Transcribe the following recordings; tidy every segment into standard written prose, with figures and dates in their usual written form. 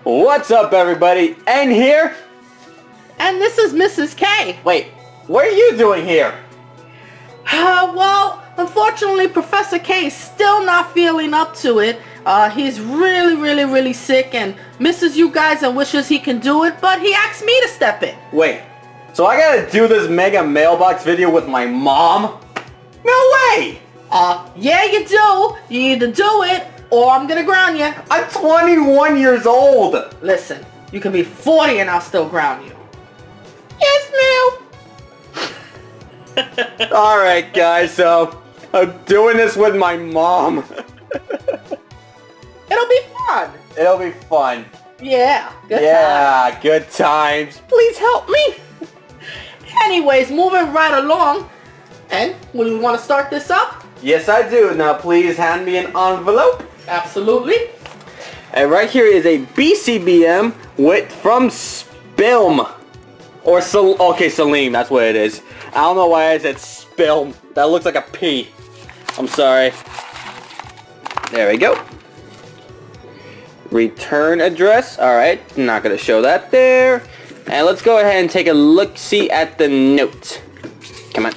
What's up, everybody? And here? And this is Mrs. K. Wait, what are you doing here? Well, unfortunately, Professor K is still not feeling up to it. He's really sick and misses you guys and wishes he can do it, but he asked me to step in. Wait, so I gotta do this mega mailbox video with my mom? No way! Yeah, you do. You either do it or I'm gonna ground you. I'm 21 years old! Listen, you can be 40 and I'll still ground you. Yes, ma'am. Alright, guys, so I'm doing this with my mom. It'll be fun. It'll be fun. Yeah, good times. Good times. Please help me. Anyways, moving right along. And would we want to start this up? Yes, I do. Now, please hand me an envelope. Absolutely. And right here is a BCBM from Spilm. Or Salim, that's what it is. I don't know why I said Spilm. That looks like a P. I'm sorry. There we go. Return address. Alright, not going to show that there. And let's go ahead and take a look-see at the note. Come on.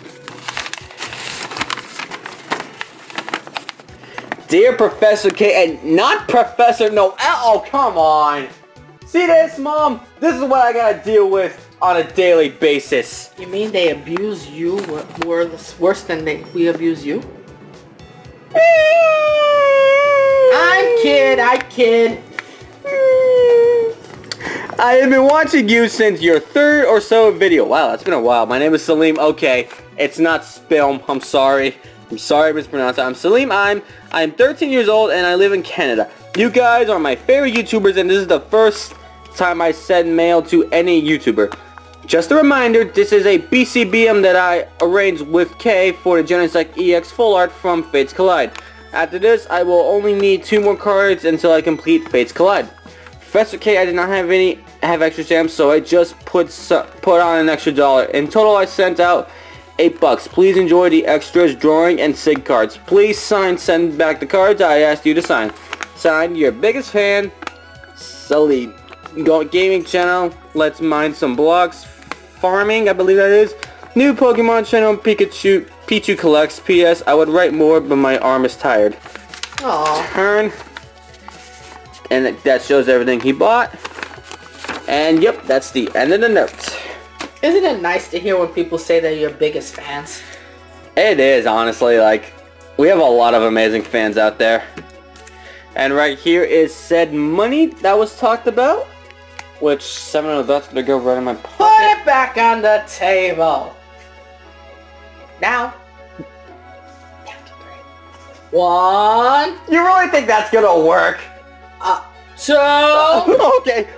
Dear Professor K, and not Professor Noel. Oh, come on. See this, Mom? This is what I gotta deal with on a daily basis. You mean they abuse you worse than we abuse you? I kid. I have been watching you since your third or so video. Wow, that's been a while. My name is Salim. Okay, it's not Spilm. I'm sorry. I'm sorry I mispronounced it. I'm Salim. I'm 13 years old and I live in Canada. You guys are my favorite YouTubers and this is the first time I send mail to any YouTuber. Just a reminder, this is a BCBM that I arranged with K for the Genesect EX Full Art from Fates Collide. After this, I will only need 2 more cards until I complete Fates Collide. Professor K, I did not have extra stamps, so I just put on an extra $1. In total, I sent out $8. Please enjoy the extras, drawing, and SIG cards. Please send back the cards I asked you to sign. Signed, your biggest fan, Salim. Gaming channel, let's mine some blocks. Farming, I believe that is. New Pokemon channel, Pichu collects. PS, I would write more, but my arm is tired. Aww. Turn. And that shows everything he bought. And yep, that's the end of the note. Isn't it nice to hear when people say they're your biggest fans? It is, honestly. Like, we have a lot of amazing fans out there. And right here is said money that was talked about. Which, 7 of that's gonna go right in my pocket. Put it back on the table. Now. 1. You really think that's gonna work? 2. Okay.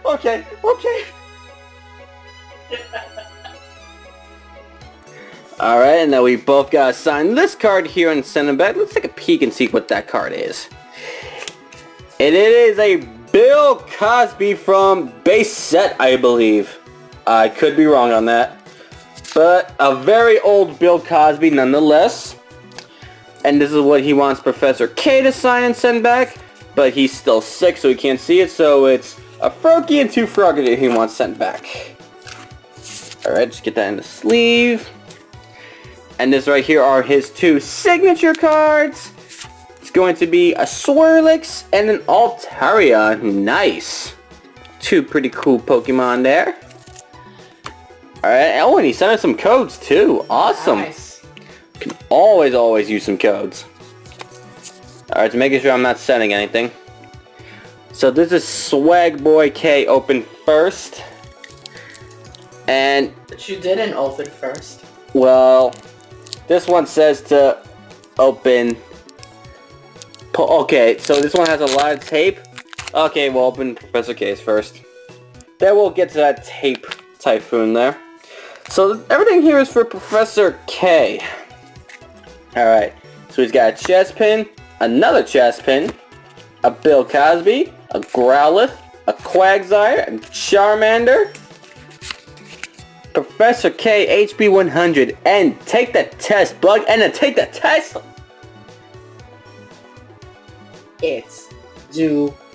Alright, and now we both gotta sign this card here and send it back. Let's take a peek and see what that card is. And it is a Bill Cosby from Base Set, I believe. I could be wrong on that. But a very old Bill Cosby nonetheless. And this is what he wants Professor K to sign and send back. But he's still sick, so he can't see it. So it's a Froakie and 2 Frogadier he wants sent back. Alright, just get that in the sleeve. And this right here are his 2 signature cards. It's going to be a Swirlix and an Altaria. Nice. 2 pretty cool Pokemon there. Alright, oh, and he sent us some codes too. Awesome. Nice. Can always use some codes. Alright, so making sure I'm not sending anything. So this is Swag Boy K open first. And... But you didn't open first. Well, this one says to open... Okay, so this one has a lot of tape. Okay, we'll open Professor K's first. Then we'll get to that tape typhoon there. So everything here is for Professor K. Alright, so he's got a chest pin, another chest pin, a Bill Cosby, a Growlithe, a Quagsire, a Charmander, Professor K, HP 100, and take the test, Bug, and then take the test! It's due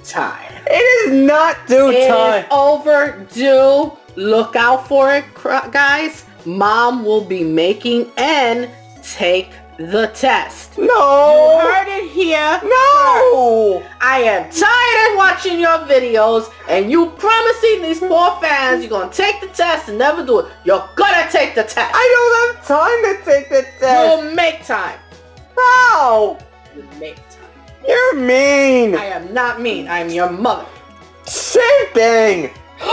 time. It is not due time. It is overdue. Look out for it, guys. Mom will be making N take the test. No. You heard it here. No. First. I am tired of watching your videos and you promising these poor fans you're going to take the test and never do it. You're going to take the test. I don't have time to take the test. You'll make time. No. You make time. You're mean. I am not mean. I am your mother. Same thing.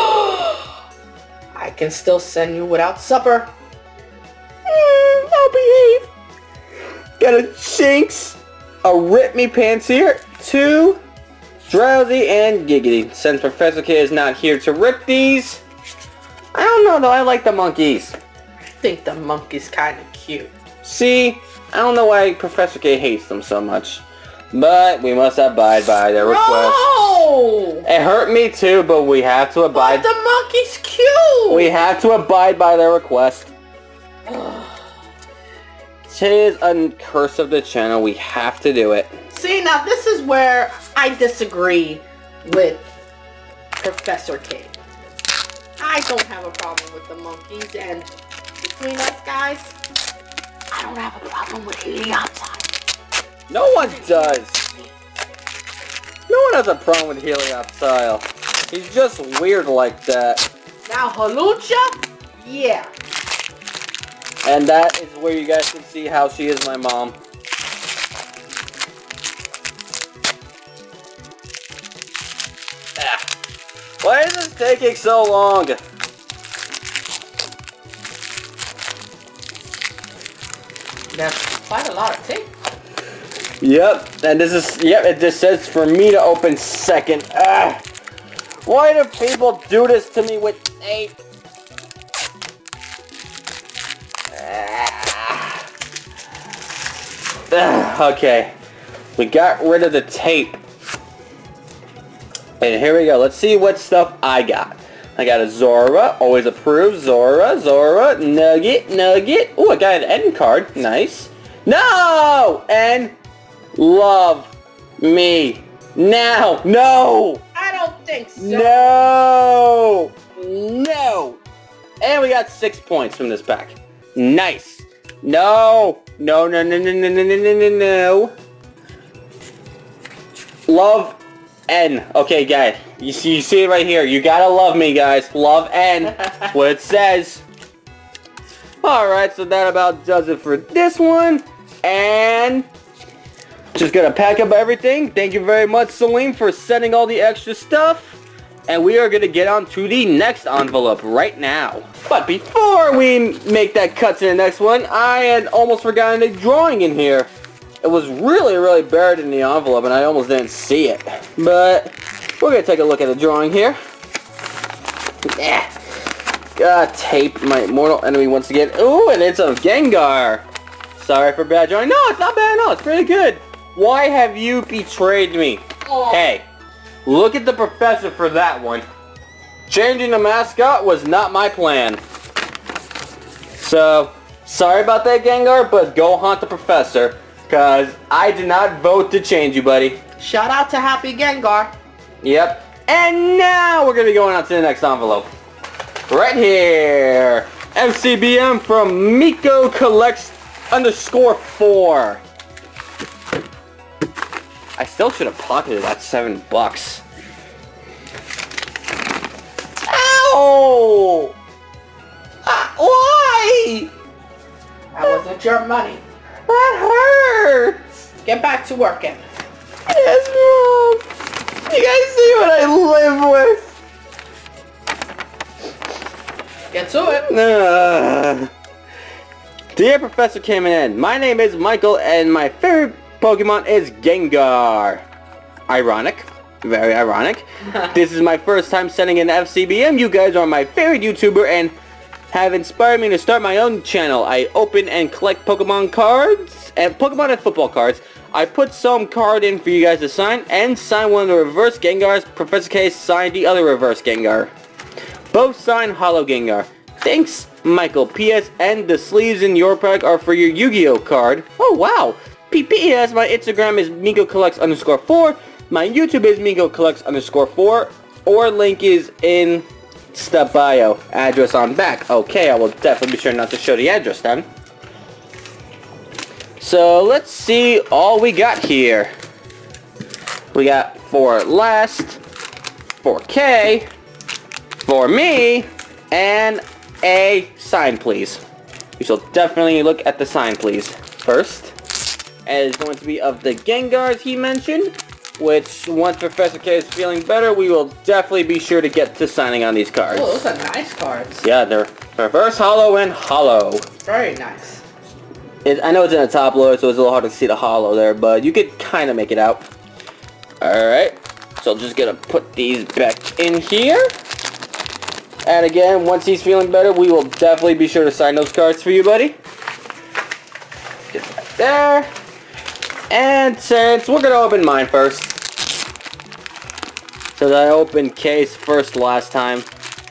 I can still send you without supper. I'll behave. Got a Jinx, a Rip Me Pants here, 2 Drowsy, and Giggity. Since Professor K is not here to rip these, I don't know though, I like the monkeys. I think the monkey's kind of cute. See, I don't know why Professor K hates them so much. But we must abide by their request. No! It hurt me too, but we have to abide. But the monkey's cute! We have to abide by their request. Tis a curse of the channel. We have to do it. See, now this is where I disagree with Professor K. I don't have a problem with the monkeys, and between us guys, I don't have a problem with Helioptile. No one does. No one has a problem with Helioptile. He's just weird like that. Now Hawlucha, yeah. And that is where you guys can see how she is my mom. Why is this taking so long? There's quite a lot of tape. Yep, and this is, yep, it just says for me to open second. Why do people do this to me with tape? Okay, we got rid of the tape. And here we go. Let's see what stuff I got. I got a Zora, always approved. Zora, Nugget. Oh, I got an N card. Nice. No! N, love me now. No! I don't think so. No! No! And we got 6 points from this pack. Nice. No! No. Love N. Okay, guys. You see it right here. You gotta love me, guys. Love N. That's what it says. Alright, so that about does it for this one. And just gonna pack up everything. Thank you very much, Salim, for sending all the extra stuff. And we are gonna get on to the next envelope right now. But before we make that cut to the next one, I had almost forgotten a drawing in here. It was really buried in the envelope and I almost didn't see it. But we're gonna take a look at the drawing here. Yeah. Tape, my mortal enemy once again. Ooh, and it's a Gengar. Sorry for bad drawing. No, it's not bad at all. It's pretty good. Why have you betrayed me? Oh. Hey, look at the professor for that one. Changing the mascot was not my plan. So, sorry about that, Gengar, but go haunt the professor. Because I did not vote to change you, buddy. Shout out to Happy Gengar. Yep. And now we're going to be going on to the next envelope. Right here. FCBM from Miko Collects _4. I still should have pocketed that $7. Ow! Why? That wasn't your money. That hurts. Get back to working. Yes, Mom. You guys see what I live with? Get to it. Dear Professor Kim and Ed, my name is Michael and my favorite Pokemon is Gengar. Ironic. Very ironic. This is my first time sending an FCBM. You guys are my favorite YouTuber and have inspired me to start my own channel. I open and collect Pokemon cards and Pokemon and football cards. I put some card in for you guys to sign and sign one of the reverse Gengars. Professor K signed the other reverse Gengar. Both signed Holo Gengar. Thanks, Michael. P.S. And the sleeves in your pack are for your Yu-Gi-Oh card. Oh, wow. P.P.S. My Instagram is Miko Collects _4. My YouTube is MingoCollects_4, or link is in the bio. Address on back. Okay, I will definitely be sure not to show the address then. So let's see all we got here. We got for last, for K, for me, and a sign please. We shall definitely look at the sign please first. And it's going to be of the Gengars he mentioned, which once Professor K is feeling better, we will definitely be sure to get to signing on these cards. Oh, those are nice cards. Yeah, they're reverse hollow and hollow. Very nice. I know it's in a top loader, so it's a little hard to see the hollow there, but you could kind of make it out. Alright, so I'm just going to put these back in here. And again, once he's feeling better, we will definitely be sure to sign those cards for you, buddy. Get that there. And since we're going to open mine first. So I opened K's first last time.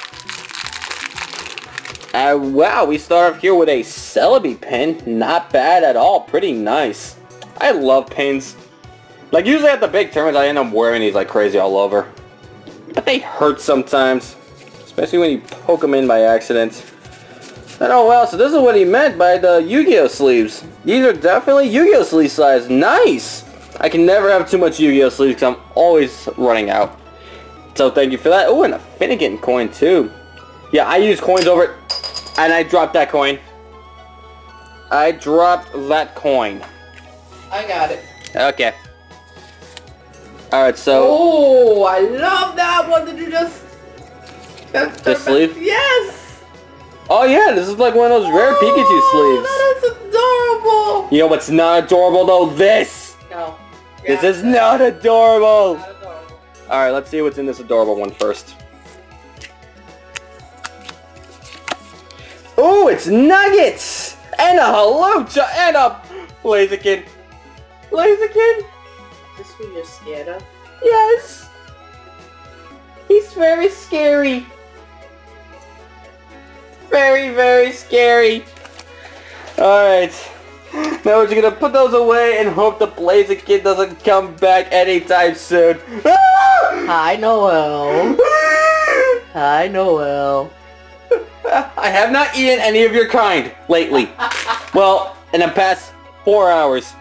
Wow, we start off here with a Celebi pin. Not bad at all. Pretty nice. I love pins. Like, usually at the big tournaments, I end up wearing these like crazy all over. But they hurt sometimes. Especially when you poke them in by accident. And oh well, so this is what he meant by the Yu-Gi-Oh sleeves. These are definitely Yu-Gi-Oh sleeve size. Nice! I can never have too much Yu-Gi-Oh sleeves because I'm always running out. So thank you for that. Oh, and a Finnegan coin too. Yeah, I use coins over it. And I dropped that coin. I dropped that coin. I got it. Okay. Alright, so... Oh, I love that one. Did you just... The sleeve? Yes! Oh yeah, this is like one of those rare Pikachu sleeves. That is adorable. You know what's not adorable though? This! No. This is not adorable! Not adorable. Alright, let's see what's in this adorable one first. Oh, it's Nuggets! And a Halucha! And a Blaziken! Blaziken? Is this what you're scared of? Yes! He's very scary. Very, very scary. Alright. Now we're just gonna put those away and hope the Blaziken doesn't come back anytime soon. Hi, Noel. Hi, Noel. I have not eaten any of your kind lately. Well, in the past 4 hours.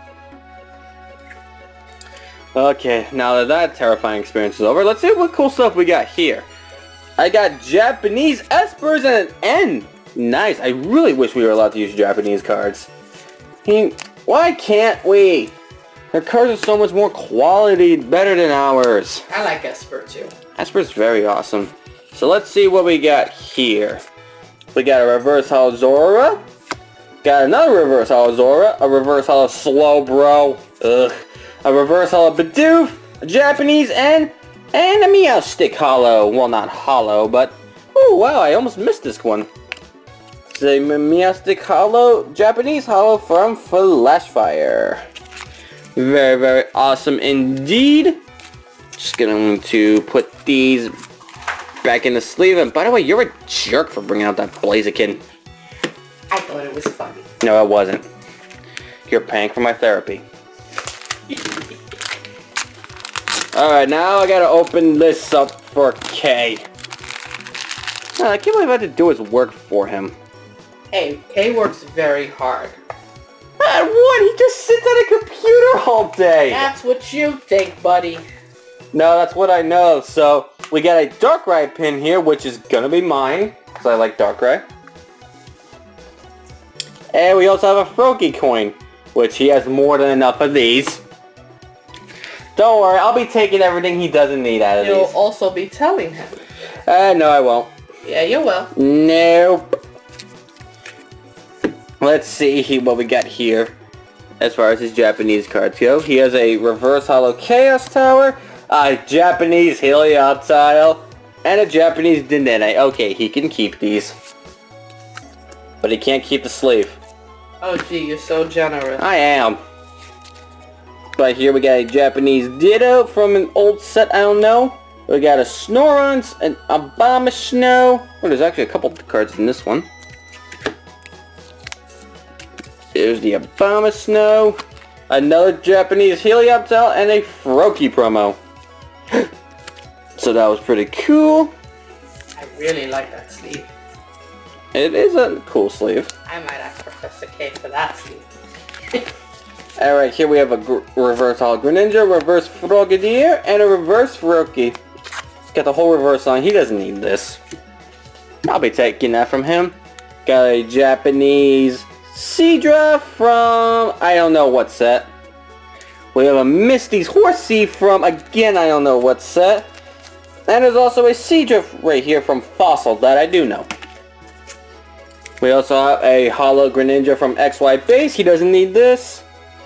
Okay, now that terrifying experience is over, let's see what cool stuff we got here. I got Japanese Espers and an N. Nice. I really wish we were allowed to use Japanese cards. Why can't we? Their cards are so much more quality, better than ours. I like Esper too. Esper's very awesome. So let's see what we got here. We got a reverse hollow Zora. Got another reverse hollow Zora. A reverse hollow Slowbro. Ugh. A reverse hollow Bidoof. A Japanese and a Meowstic hollow. Well, not hollow, but... Oh, wow, I almost missed this one. It's a Meowstic hollow, Japanese hollow from Flashfire. Very, very awesome indeed. Just going to put these back in the sleeve. And by the way, you're a jerk for bringing out that Blaziken. I thought it was funny. No, it wasn't. You're paying for my therapy. Alright, now I gotta open this up for K. I can't believe I had to do his work for him. Hey, K works very hard. And what? He just sits at a computer all day. That's what you think, buddy. No, that's what I know. So, we got a Darkrai pin here, which is gonna be mine, because I like Darkrai. And we also have a Froakie coin, which he has more than enough of these. Don't worry, I'll be taking everything he doesn't need out of You'll these. also be telling him. No, I won't. Yeah, you will. Nope. Let's see what we got here. As far as his Japanese cards go, he has a reverse hollow Chaos Tower, a Japanese Helioptile, and a Japanese Dedenne. Okay, he can keep these. But he can't keep the sleeve. Oh gee, you're so generous. I am. But here we got a Japanese Ditto from an old set, I don't know. We got a Snorunt, an Abomasnow. Oh, there's actually a couple of cards in this one. There's the Abomasnow, another Japanese Helioptile, and a Froakie promo. So that was pretty cool. I really like that sleeve. It is a cool sleeve. I might ask Professor K for that sleeve. Alright, here we have a reverse Holo Greninja, reverse Frogadier, and a reverse Froakie. He's got the whole reverse on. He doesn't need this. I'll be taking that from him. Got a Japanese Seadra from I don't know what set. We have a Misty's Horsea from, again, I don't know what set. And there's also a Seadra right here from Fossil that I do know. We also have a Holo Greninja from XY Base. He doesn't need this.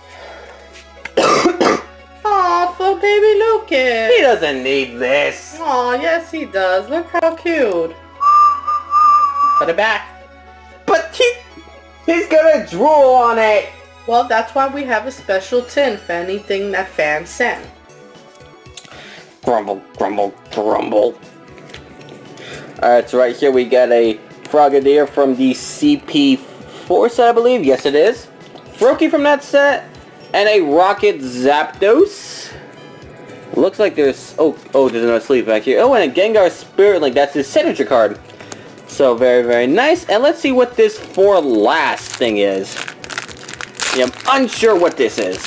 Aw, for baby Lucas. He doesn't need this. Aw, yes he does. Look how cute. Put it back. But he's gonna drool on it. Well, that's why we have a special tin for anything that fans send. Grumble, grumble, grumble. Alright, so right here we got a Frogadier from the CP4 set, I believe. Yes, it is. Froakie from that set. And a Rocket Zapdos. Looks like there's... Oh, there's another sleeve back here. Oh, and a Gengar Spirit Link. That's his signature card. So, very, very nice. And let's see what this for last thing is. Yeah, I'm unsure what this is.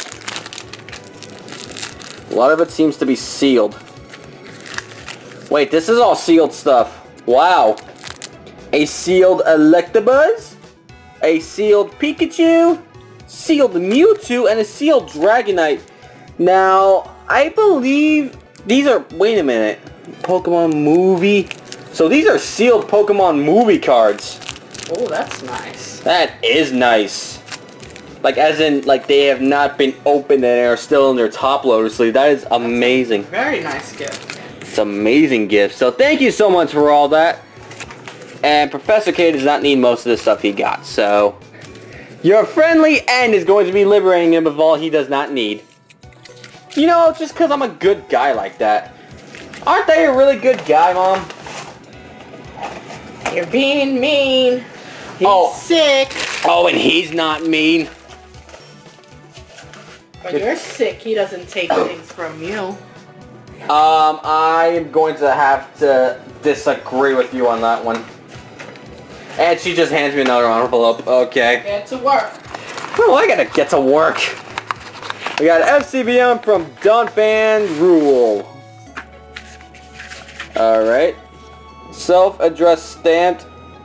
A lot of it seems to be sealed. Wait, this is all sealed stuff. Wow. A sealed Electabuzz. A sealed Pikachu. Sealed Mewtwo. And a sealed Dragonite. Now, I believe these are... Wait a minute. Pokemon movie. So these are sealed Pokemon movie cards. Oh, that's nice. That is nice. Like, as in, like, they have not been opened and are still in their top loader sleeve. That is amazing. Very nice gift. It's an amazing gift. So thank you so much for all that. And Professor K does not need most of the stuff he got. So your friendly end is going to be liberating him of all he does not need. You know, just because I'm a good guy like that. Aren't they a really good guy, Mom? You're being mean. He's sick. Oh, and he's not mean. When you're sick, he doesn't take things from you. I am going to have to disagree with you on that one. And she just hands me another envelope. Okay. Get to work. Oh, I gotta get to work. We got FCBM from Donphan Rule. Alright. Self-addressed stamped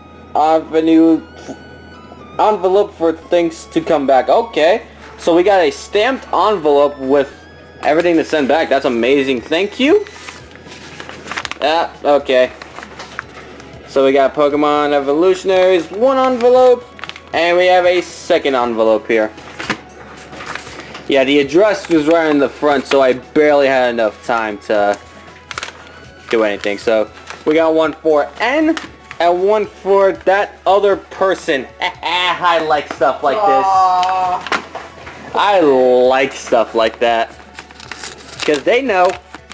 envelope for things to come back. Okay. So we got a stamped envelope with everything to send back. That's amazing. Thank you. Yeah, okay. So we got Pokemon Evolutionaries, one envelope, and we have a second envelope here. Yeah, the address was right in the front, so I barely had enough time to do anything. So we got one for N and one for that other person. I like stuff like this. I like stuff like that. Because they know.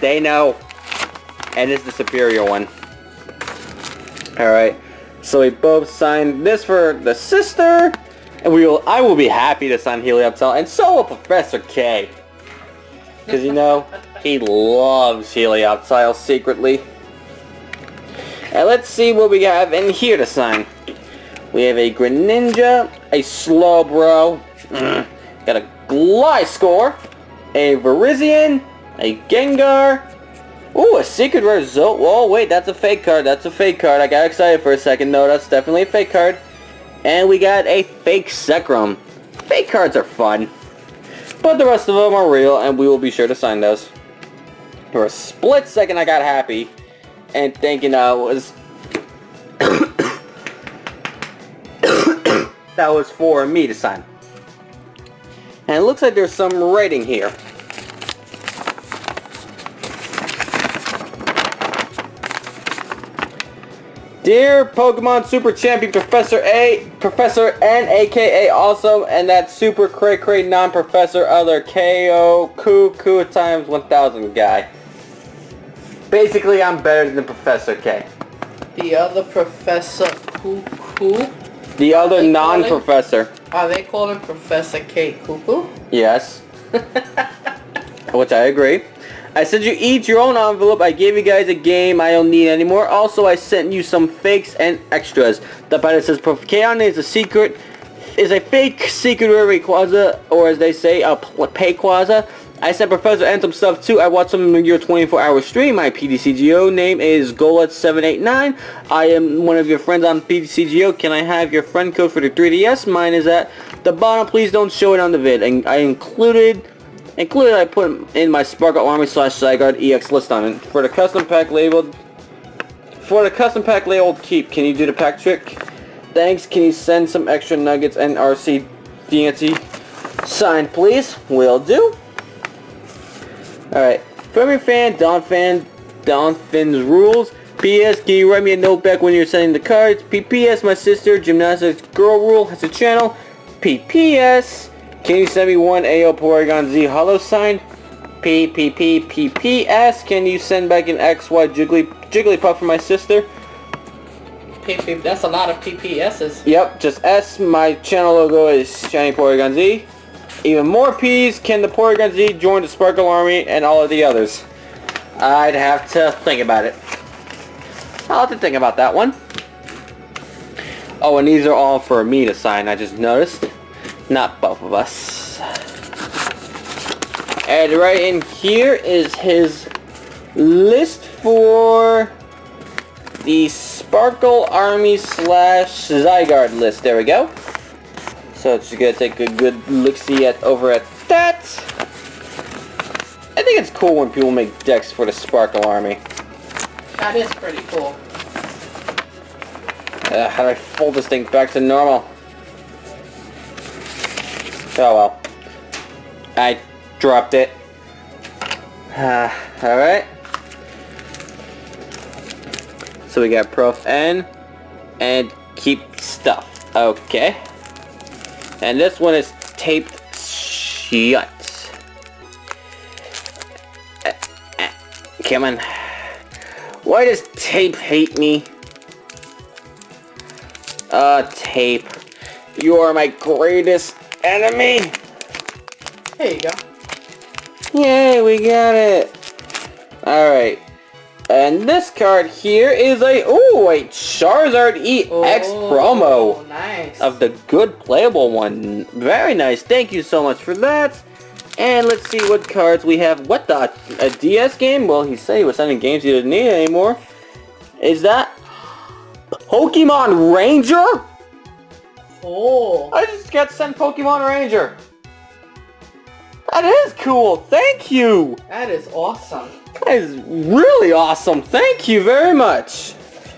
And it's the superior one. Alright. So we both signed this for the sister. And I will be happy to sign Helioptile. And so will Professor K. Because, you know, he loves Helioptile secretly. And let's see what we have in here to sign. We have a Greninja, a Slowbro, got a Gliscor, a Virizion, a Gengar, ooh, a Secret Rare Zolt. Whoa, wait, that's a fake card. That's a fake card. I got excited for a second. No, that's definitely a fake card. And we got a fake Zekrom. Fake cards are fun. But the rest of them are real, and we will be sure to sign those. For a split second, I got happy. And thinking that was... that was for me to sign. And it looks like there's some writing here. Dear Pokemon Super Champion Professor N, aka Awesome, and that Super Cray Cray non-Professor other KO Cuckoo times 1000 guy. Basically, I'm better than Professor K. The other Professor Cuckoo? The other non-professor. Are they calling Professor K Cuckoo? Yes. Which I agree. I sent you each your own envelope. I gave you guys a game. I don't need anymore. Also, I sent you some fakes and extras. The part that says Prof K on it is a secret. Is a fake secret Rayquaza, or as they say, a Payquaza. I sent Professor N some stuff too. I watched some of your 24-hour stream. My PDCGO name is Golet789. I am one of your friends on PDCGO. Can I have your friend code for the 3DS? Mine is at the bottom. Please don't show it on the vid. And I included I put in my Sparkle Army / Zygarde EX list on it. For the custom pack labeled keep, can you do the pack trick? Thanks. Can you send some extra nuggets and RC DNC signed, please? Will do. Alright. From your fan, Don Finn's rules. P.S. Can you write me a note back when you're sending the cards? P.P.S. My sister, Gymnastics Girl Rule, has a channel. P.P.S. Can you send me one AO Porygon Z Holo sign? P.P.P.P.P.S. Can you send back an XY Jigglypuff for my sister? That's a lot of PPSs. Yep, just S. My channel logo is Shiny Porygon Z. Even more P's. Can the Porygon Z join the Sparkle Army and all of the others? I'd have to think about it. I'll have to think about that one. Oh, and these are all for me to sign, I just noticed. Not both of us. And right in here is his list for the Sparkle Army / Zygarde list. There we go. So just gonna take a good look-see over at that. I think it's cool when people make decks for the Sparkle Army. That is pretty cool. How do I fold this thing back to normal? Oh well. I dropped it. Alright. So we got Prof N and keep stuff. Okay. And this one is taped shut. Come on. Why does tape hate me? Tape. You are my greatest enemy. There you go. Yay, we got it. Alright. And this card here is a Charizard EX promo. Nice. Of the good playable one. Very nice. Thank you so much for that. And let's see what cards we have. What the? A DS game? Well, he said he was sending games he didn't need anymore. Is that Pokemon Ranger? Oh. I just got sent Pokemon Ranger. That is cool. Thank you. That is awesome. That is really awesome. Thank you very much.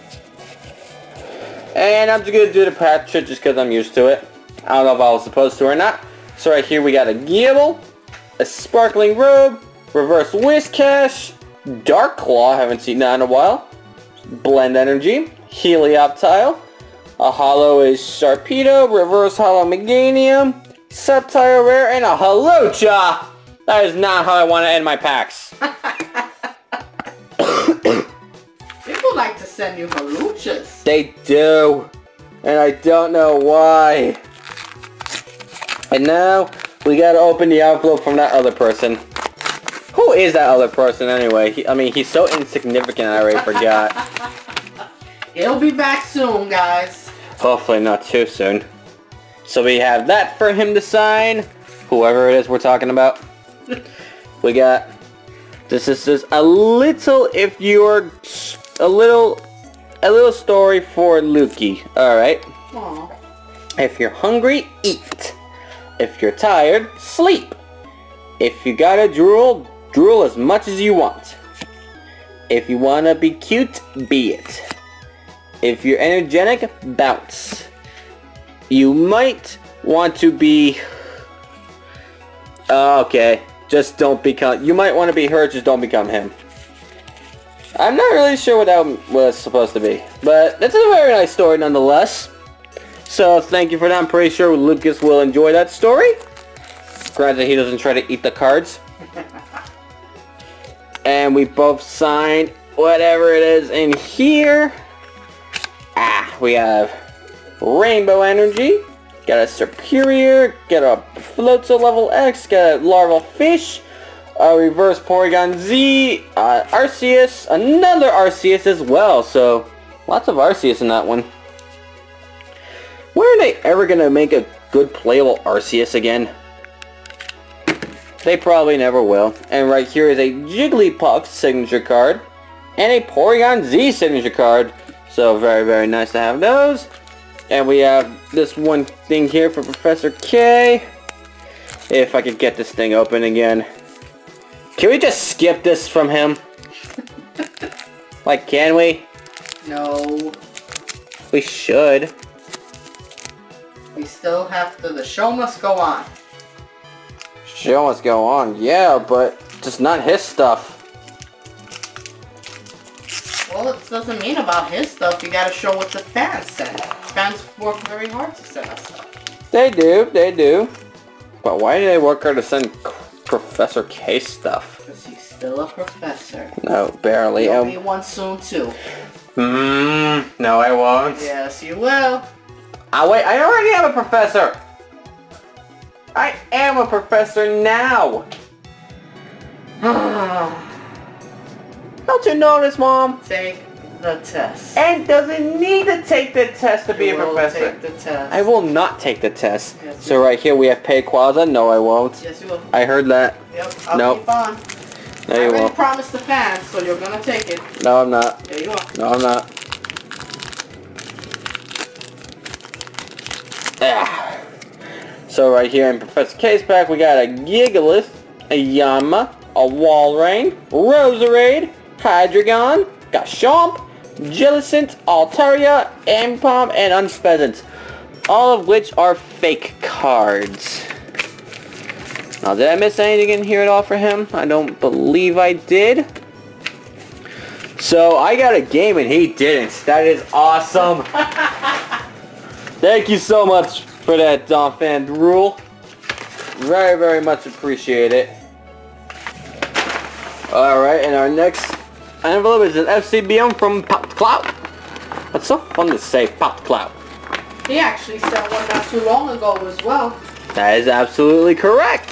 And I'm just going to do the pack trick just because I'm used to it. I don't know if I was supposed to or not. So right here we got a Gible, a Sparkling Robe, Reverse Whiscash, Dark Claw, haven't seen that in a while, Blend Energy, Helioptile, a Holo is Sharpedo, Reverse Holo Meganium, Sceptile Rare, and a Halocha! That is not how I want to end my packs. People like to send you Halochas. They do. And I don't know why. And now, we gotta open the envelope from that other person. Who is that other person anyway? He's so insignificant I already forgot. He'll be back soon, guys. Hopefully not too soon. So we have that for him to sign. Whoever it is we're talking about. We got... This is just a little... If you're... A little story for Lukey. Alright. Aww. If you're hungry, eat. If you're tired, sleep. If you gotta drool, drool as much as you want. If you wanna be cute, be it. If you're energetic, bounce. You might want to be... okay. Just don't become... You might want to be her, just don't become him. I'm not really sure what that was supposed to be. But that's a very nice story nonetheless. So thank you for that. I'm pretty sure Lucas will enjoy that story. Granted, he doesn't try to eat the cards. And we both signed whatever it is in here. We have Rainbow Energy. Got a Superior. Got a Floatzel level X. Got a Larval Fish. a reverse Porygon Z, Arceus, another Arceus as well. So lots of Arceus in that one. When are they ever going to make a good playable Arceus again? They probably never will. And right here is a Jigglypuff signature card and a Porygon Z signature card. So very, very nice to have those. And we have this one thing here for Professor K. If I could get this thing open again. Can we just skip this from him? Like, can we? No. We should. We still have to, the show must go on. Show must go on, yeah, but just not his stuff. Well, it doesn't mean about his stuff. You gotta show what the fans send. Fans work very hard to send us stuff. They do, they do. But why do they work hard to send Professor K stuff? Because he's still a professor. No, barely. You'll be one soon, too. No I won't. Yes, you will. Wait, I already have a professor! I am a professor now! Don't you notice, Mom? Take the test. And doesn't need to take the test to be a professor. Take the test. I will not take the test. Yes, So right here we have Payquaza. No, I won't. Yes, you will. I heard that. Yep, I'll Nope. keep on. No, I you already won't. promised the fans, so you're gonna take it. No, I'm not. There you are. No, I'm not. So right here in Professor K's pack, we got a Gigalith, a Yanma, a Walrein, Roserade, Hydreigon, Garchomp, Jellicent, Altaria, Ampom, and Unfezant. All of which are fake cards. Now, did I miss anything in here at all for him? I don't believe I did. So, I got a game and he didn't. That is awesome. Thank you so much for that, Donphan Rule. Very, very much appreciate it. Alright, and our next envelope is an FCBM from Popped Clout. That's so fun to say, Popped Clout. He actually sent one not too long ago as well. That is absolutely correct.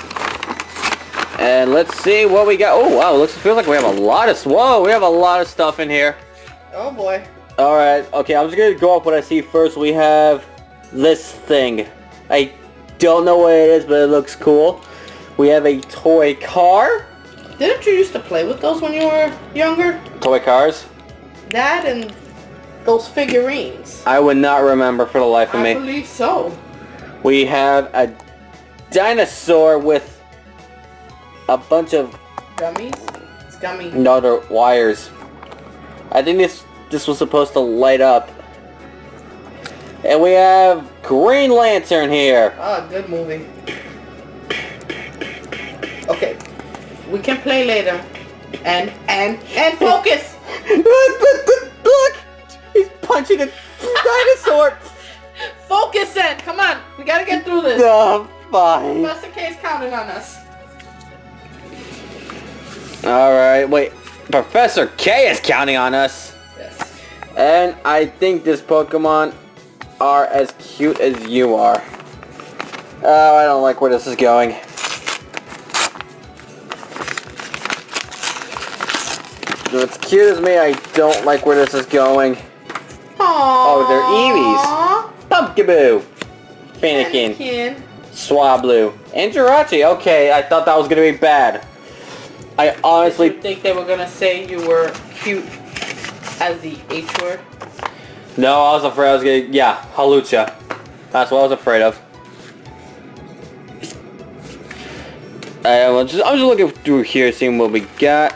And let's see what we got. Oh wow, feels like we have a lot of we have a lot of stuff in here. Oh boy. Alright, okay, I'm just gonna go off what I see first. We have this thing. I don't know what it is, but it looks cool. We have a toy car. Didn't you used to play with those when you were younger? Toy cars? That and those figurines. I would not remember for the life of I me. believe so. We have a dinosaur with a bunch of Gummies? It's gummy. other wires. I think this was supposed to light up. And we have Green Lantern here. Ah, good movie. Okay. We can play later. And focus! Look! He's punching a dinosaur! Focus then! Come on! We gotta get through this. No, fine. Professor K's counting on us. Alright, wait. Professor K is counting on us. Yes. And I think this Pokemon are as cute as you are. Oh, I don't like where this is going. As cute as me, I don't like where this is going. Aww. Oh, they're Eevees. Pumpkaboo. Fennekin. Swablu. And Jirachi. Okay, I thought that was going to be bad. I honestly... Did you think they were gonna say you were cute as the H word? No, I was afraid I was going to... Yeah, Halucha. That's what I was afraid of. I'm just looking through here, seeing what we got.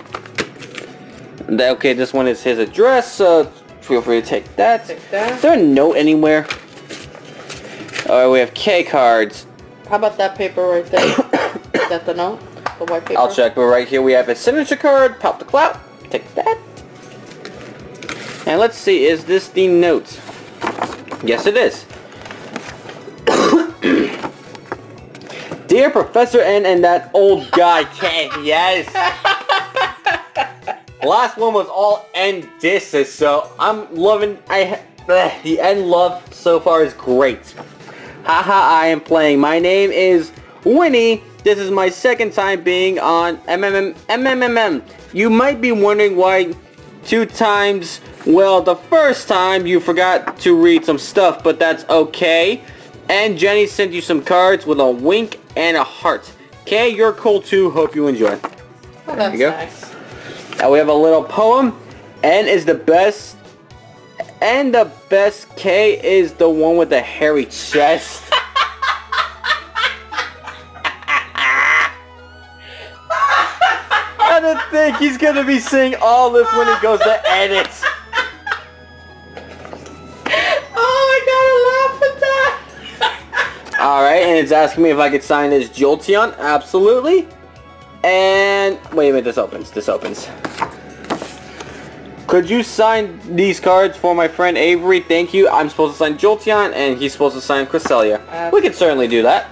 Okay, this one is his address, so feel free to take that. Take that. Is there a note anywhere? Alright, we have K cards. How about that paper right there? Is that the note? The white paper? I'll check, but right here we have a signature card. Pop the clout. Take that. And let's see, is this the note? Yes, it is. Dear Professor N and that old guy K. Yes. Last one was all N disses, so I'm loving. The N love so far is great. Haha, I am playing. My name is Winnie This is my second time being on MMM. You might be wondering why 2 times. Well, the first time you forgot to read some stuff, but that's okay. And Jenny sent you some cards with a wink and a heart. Okay, you're cool too. Hope you enjoy. Oh, that's nice. Now we have a little poem. N is the best. And the best K is the one with the hairy chest. I don't think he's gonna be saying all this when he goes to edit. Alright, and it's asking me if I could sign this Jolteon. Absolutely. And wait a minute, this opens. Could you sign these cards for my friend Avery? Thank you. I'm supposed to sign Jolteon, and he's supposed to sign Cresselia. We could certainly do that.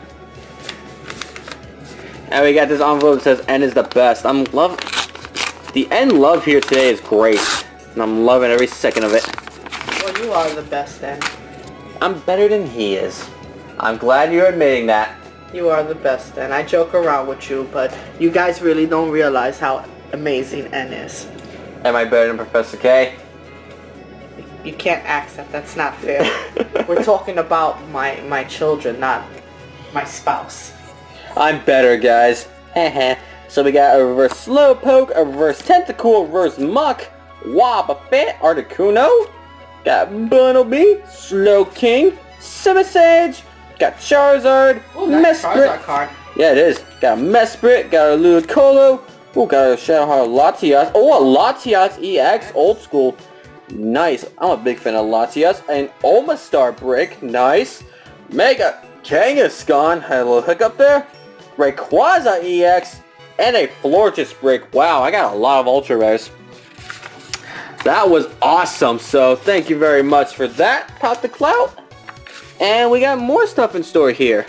And we got this envelope that says N is the best. The N love here today is great. And I'm loving every second of it. Well, you are the best then. I'm better than he is. I'm glad you're admitting that. You are the best then. I joke around with you, but you guys really don't realize how amazing N is. Am I better than Professor K? You can't ask that. That's not fair. We're talking about my children, not my spouse. I'm better, guys. So we got a reverse Slowpoke, a reverse Tentacool, a reverse Mach, Wobbuffet, Articuno, got Bunnelby, Slowking, Simisage, got Charizard, Mesprit. Charizard card. Yeah, it is. Got a Mesprit, got a Ludicolo, ooh, got a Shadowheart Latias. Oh, a Latias EX, old school. Nice. I'm a big fan of Latias. And Omastar Brick, nice. Mega Kangaskhan, had a little hiccup there. Rayquaza EX, and a Florges Brick. Wow, I got a lot of Ultra Rares. That was awesome, so thank you very much for that, Pop the Clout. And we got more stuff in store here.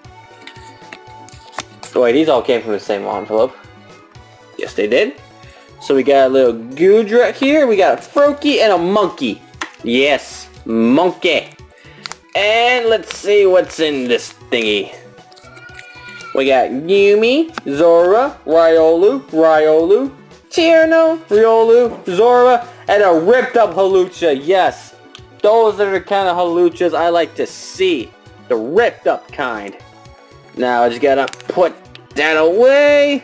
Oh wait, these all came from the same envelope. Yes, they did. So we got a little Goodra here, we got a Froakie and a Monkey. Yes, Monkey. And let's see what's in this thingy. We got Yumi, Zora, Riolu, Tierno, Riolu, Zora, and a ripped up Hawlucha. Yes, those are the kind of Hawluchas I like to see. The ripped up kind. Now I just gotta put that away.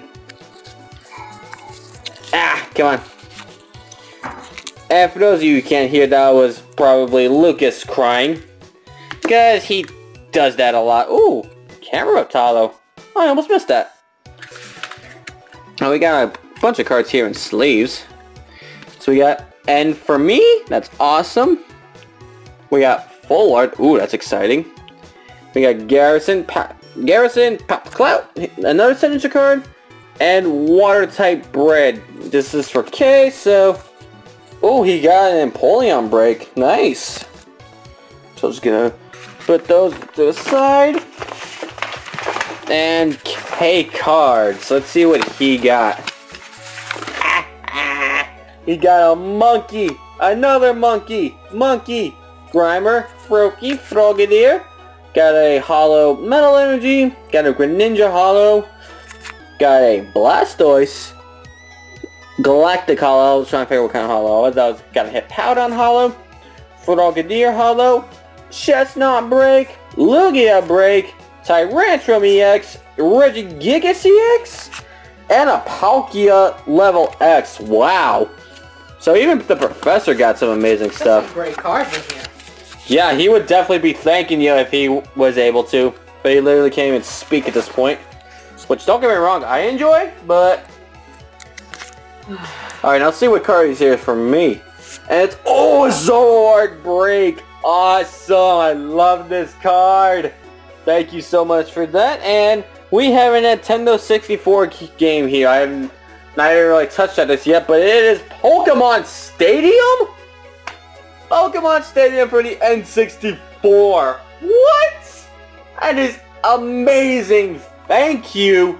Ah, come on. And for those of you who can't hear, that was probably Lucas crying. Because he does that a lot. Ooh, Camera Reptilo. Oh, I almost missed that. Now we got a bunch of cards here in sleeves. So we got N for me. That's awesome. We got Full Art. Ooh, that's exciting. We got Garrison, Pop Clout. Another signature card. And Water type Bread. This is for K, so... Oh, he got an Empoleon break. Nice. So I'm just gonna put those to the side. And K cards. Let's see what he got. He got a Monkey. Another Monkey. Grimer. Froakie. Frogadier. Got a Holo Metal Energy. Got a Greninja Holo. Got a Blastoise. Galactic Holo. I was trying to figure out what kind of Holo it was. Got a Hippowdon Holo. Frogadier Holo. Chestnut Break. Lugia Break. Tyrantrum EX, Regigigas EX, and a Palkia level X. Wow. So even the professor got some amazing stuff. Some great cards in here. Yeah, he would definitely be thanking you if he was able to. But he literally can't even speak at this point. Which, don't get me wrong, I enjoy, but... Alright, now let's see what card is here for me. And it's... Oh, Zoroark Break! Awesome! I love this card! Thank you so much for that, and we have a Nintendo 64 game here. I haven't really touched on this yet, but it is Pokemon Stadium? Pokemon Stadium for the N64. What? That is amazing. Thank you.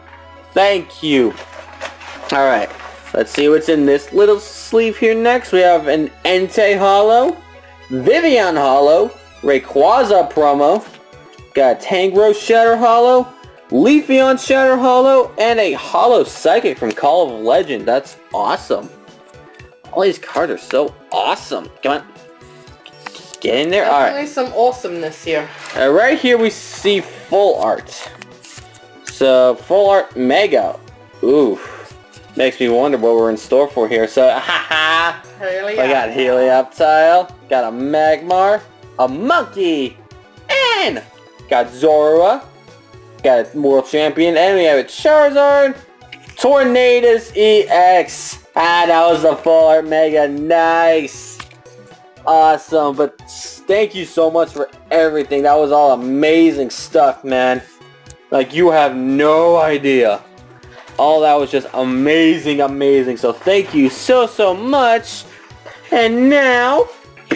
Alright, let's see what's in this little sleeve here next. We have an Entei Holo, Vivian Holo, Rayquaza promo, got a Tangrowth Shatter Holo, Leafeon Shatter Hollow, and a Hollow Psychic from Call of Legend. That's awesome. All these cards are so awesome. Come on. Get in there. Definitely Alright. some awesomeness here. Right here we see full art. So, full art Mega. Ooh. Makes me wonder what we're in store for here. So, haha. I got Helioptile. Got a Magmar. A Monkey. And got Zorua. Got a World Champion. And we have a Charizard. Tornadus EX. Ah, that was the full art Mega. Nice. Awesome. But thank you so much for everything. That was all amazing stuff, man. Like, you have no idea. All that was just amazing, amazing. So thank you so, so much. And now...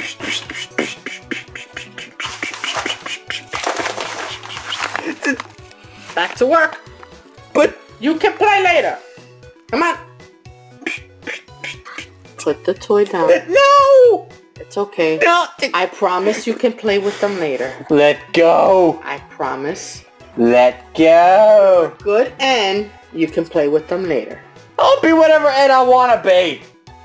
Back to work. But you can play later. Come on. Put the toy down. no! It's okay. No! I promise you can play with them later. Let go. I promise. Let go. Good, and you can play with them later. I'll be whatever end I want to be.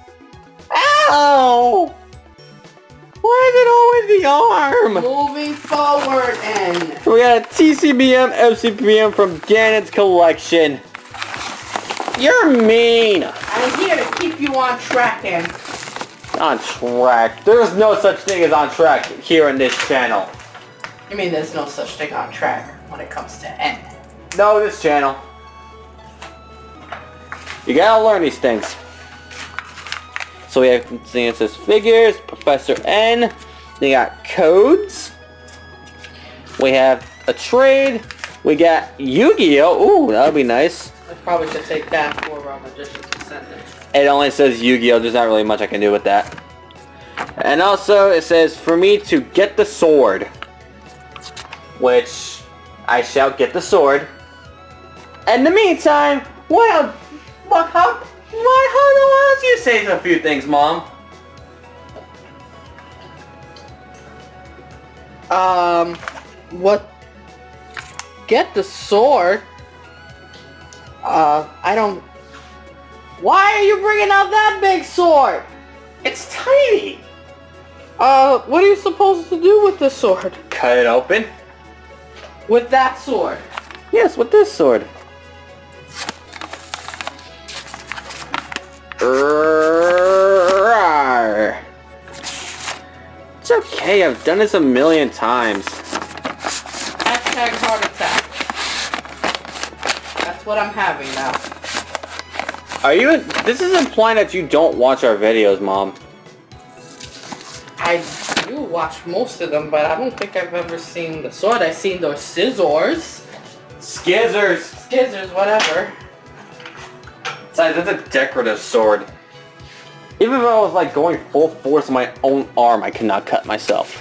Ow! Why is it always the arm? Moving forward, and We got a TCBM FCPM from Ganon's collection. You're mean. I'm here to keep you on track, and On track. There's no such thing as on track here in this channel. you mean there's no such thing on track when it comes to N? No, this channel. You gotta learn these things. So we have Stancis figures, Professor N. We got codes. We have a trade. We got Yu-Gi-Oh! Ooh, that would be nice. I probably should take that for Magician's Descendant. It only says Yu-Gi-Oh! There's not really much I can do with that. And also it says for me to get the sword. Which I shall get the sword. In the meantime, how don't you say a few things, Mom? What? Get the sword? I don't... Why are you bringing out that big sword? It's tiny. What are you supposed to do with the sword? Cut it open. With that sword? Yes, with this sword. It's okay, I've done this a million times. Hashtag heart attack. That's what I'm having now. Are you... This is implying that you don't watch our videos, Mom. I do watch most of them, but I don't think I've ever seen the sword. I've seen those scissors. Skizzers! Scissors, whatever. Besides, that's a decorative sword. Even if I was like going full force on my own arm, I could not cut myself.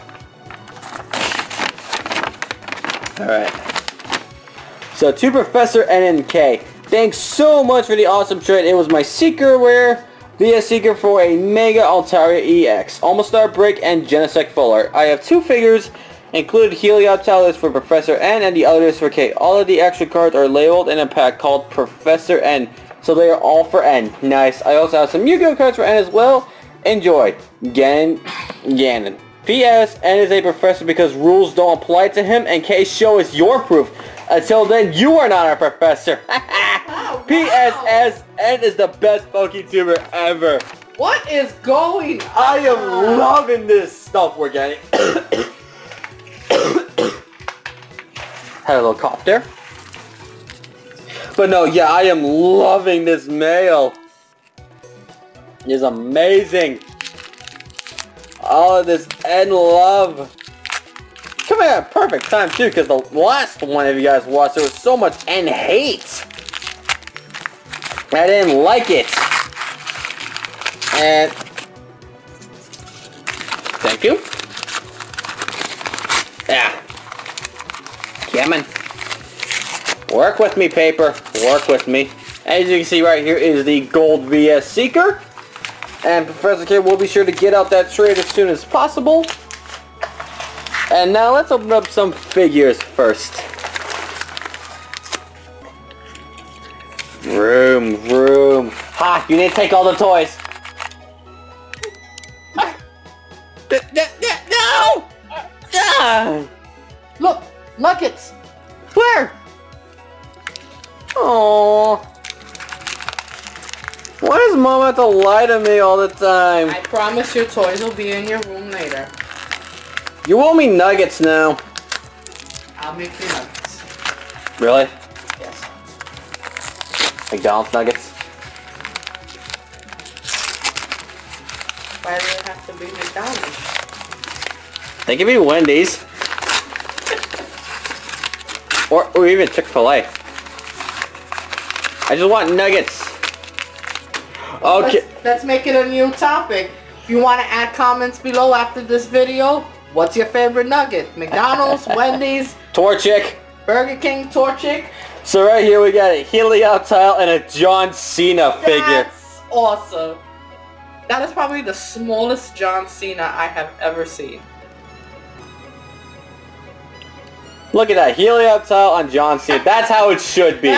Alright. So to Professor NNK, thanks so much for the awesome trade. It was my Seeker Rare via Seeker for a Mega Altaria EX, Almastar Break, and Genesect Full Art. I have 2 figures, included Helioptile is for Professor N and the other is for K. All of the extra cards are labeled in a pack called Professor N. So they are all for N. Nice. I also have some Yu-Gi-Oh cards for N as well. Enjoy. Ganon. P.S. N is a professor because rules don't apply to him, and K show us your proof. Until then, you are not a professor. wow. P.S.S. N is the best PokeTuber ever. What is going on? I am loving this stuff we're getting. Had a little cough there. But no, yeah, I am loving this mail. It's amazing. All of this N love. Coming at a perfect time too, because the last one of you guys watched, there was so much N hate. I didn't like it. And thank you. Yeah. Come on. Work with me, paper. Work with me. As you can see right here is the Gold VS Seeker. And Professor K will be sure to get out that trade as soon as possible. And now let's open up some figures first. Vroom, vroom. Ha! You need to take all the toys. No! Look, nuggets. Where? Oh. Why does Mom have to lie to me all the time? I promise your toys will be in your room later. You owe me nuggets now. I'll make you nuggets. Really? Yes. McDonald's nuggets? Why do it have to be McDonald's? They can be Wendy's. Or even Chick-fil-A. I just want nuggets. Okay. Let's make it a new topic. If you want to add comments below after this video, what's your favorite nugget? McDonald's, Wendy's, Torchic. Burger King, Torchic. So right here we got a Helioptile and a John Cena figure. That's awesome. That is probably the smallest John Cena I have ever seen. Look at that, Helioptile on John Cena. That's how it should be.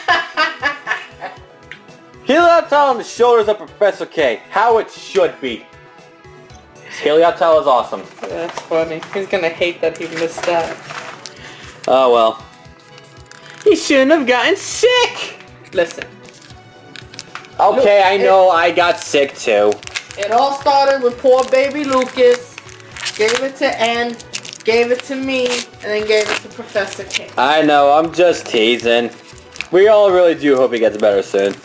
Helioptile on the shoulders of Professor K. How it should be. Helioptile is awesome. That's funny. He's gonna hate that he missed that. Oh well. He shouldn't have gotten sick! Listen. Okay, Look, I know I got sick too. It all started with poor baby Lucas. Gave it to N, gave it to me, and then gave it to Professor K. I know, I'm just teasing. We all really do hope he gets better soon.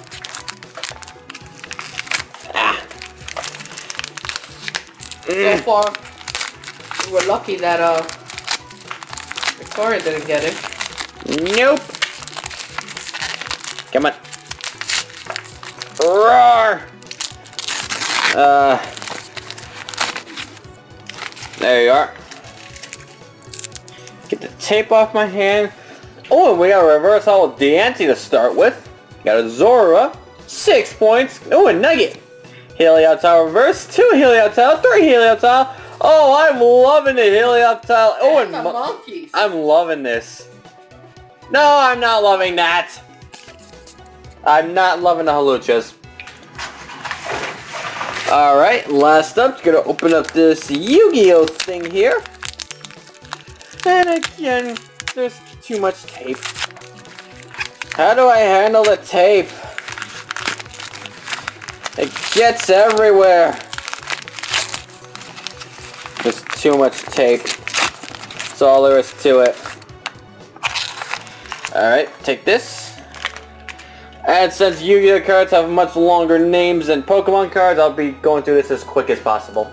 So far, we're lucky that Victoria didn't get it. Nope. Come on. Roar! There you are. Get the tape off my hand. Oh, and we got a reverse holo Diancie to start with. Got a Zora. 6 points. Oh, a Nugget. Helioptile reverse. 2 Helioptile. 3 Helioptile. Oh, I'm loving the Helioptile. Oh, and the monkeys. I'm loving this. No, I'm not loving that. I'm not loving the Haluchas. Alright, last up, gonna open up this Yu-Gi-Oh thing here. And again, there's too much tape. How do I handle the tape? It gets everywhere. There's too much tape. That's all there is to it. Alright, take this. And since Yu-Gi-Oh cards have much longer names than Pokemon cards, I'll be going through this as quick as possible.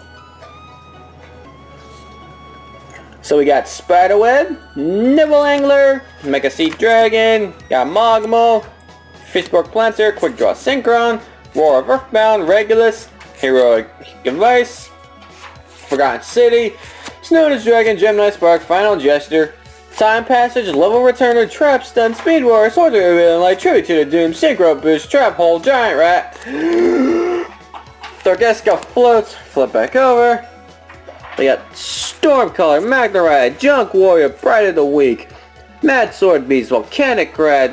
So we got Spiderweb, Nibble Angler, Mega Sea Dragon, got Magmo, Fishborg Planter, Quick Draw Synchron, Roar of Earthbound, Regulus, Heroic Device, Forgotten City, Snowdin's Dragon, Gemini Spark, Final Gesture, Time Passage, Level Returner, Trap Stun, Speed Warrior, Soldier of Alien Light, Tribute to the Doom, Synchro Boost, Trap Hole, Giant Rat, Dargeska Floats, flip back over. We got Stormcaller, Magnerat, Junk Warrior, Bride of the Week, Mad Sword Beast, Volcanic Rat,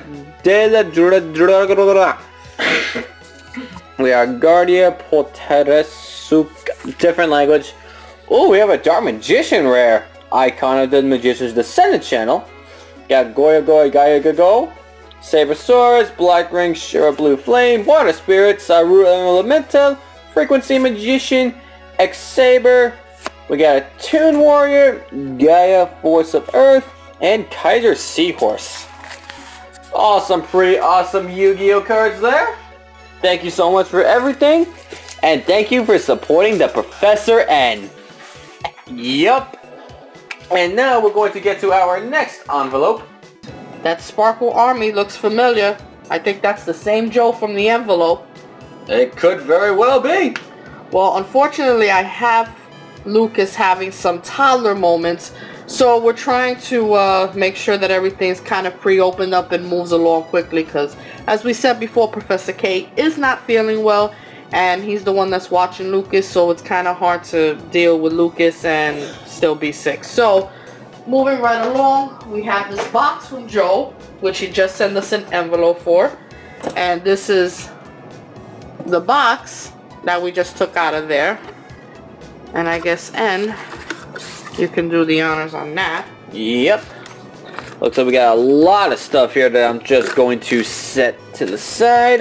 we are Guardia Poteresuk, different language. Oh, we have a Dark Magician rare. Icon of the Magician's Descendant channel. Got Goya Goya Gaia Gago, Sabersaurus, Black Ring, Shura Blue Flame, Water Spirit, Saru Elemental, Frequency Magician, X-Saber. We got a Toon Warrior, Gaia Force of Earth, and Kaiser Seahorse. Awesome, pretty awesome Yu-Gi-Oh cards there. Thank you so much for everything. And thank you for supporting the Professor N. Yup. And now we're going to get to our next envelope. That Sparkle Army looks familiar. I think that's the same Joe from the envelope. It could very well be. Well, unfortunately, I have Lucas having some toddler moments. So we're trying to make sure that everything's kind of pre-opened up and moves along quickly. Because as we said before, Professor K is not feeling well. And he's the one that's watching Lucas, so it's kind of hard to deal with Lucas and still be sick. So, moving right along, we have this box from Joe, which he just sent us an envelope for. And this is the box that we just took out of there. And I guess N, you can do the honors on that. Yep. Looks like we got a lot of stuff here that I'm just going to set to the side.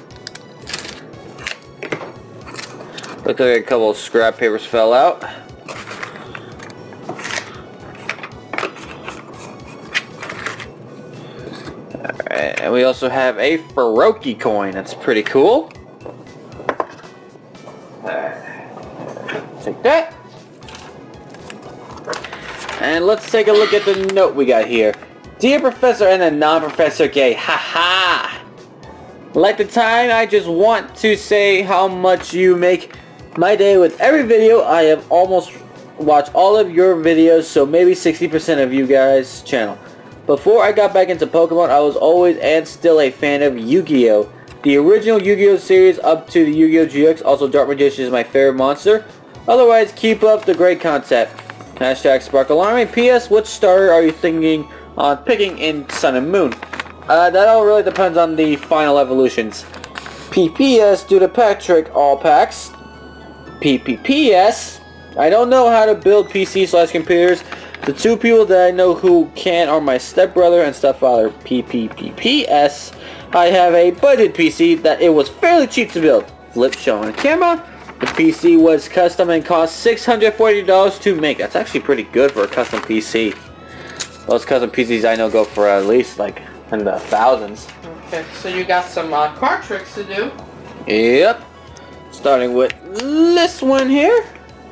Looks like a couple of scrap papers fell out. Alright, and we also have a Faroki coin. That's pretty cool. Take that. And let's take a look at the note we got here. Dear Professor and the non-Professor K, haha! Like the time, I just want to say how much you make my day with every video. I have almost watched all of your videos, so maybe 60% of you guys' channel. Before I got back into Pokemon, I was always and still a fan of Yu-Gi-Oh! The original Yu-Gi-Oh! Series up to the Yu-Gi-Oh! GX, also Dark Magician is my favorite monster. Otherwise, keep up the great content. Hashtag Sparkle Army. P.S. Which starter are you thinking on picking in Sun and Moon? That all really depends on the final evolutions. P.P.S. Due to Patrick, all packs. P.P.P.S. I don't know how to build PC/computers. The two people that I know who can are my stepbrother and stepfather. P.P.P.P.S. I have a budget PC that it was fairly cheap to build. Flip shown on camera. The PC was custom and cost $640 to make. That's actually pretty good for a custom PC. Those custom PCs I know go for at least like in the thousands. Okay, so you got some card tricks to do. Yep. Starting with this one here.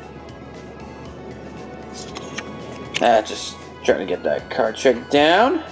Just trying to get that card trick down.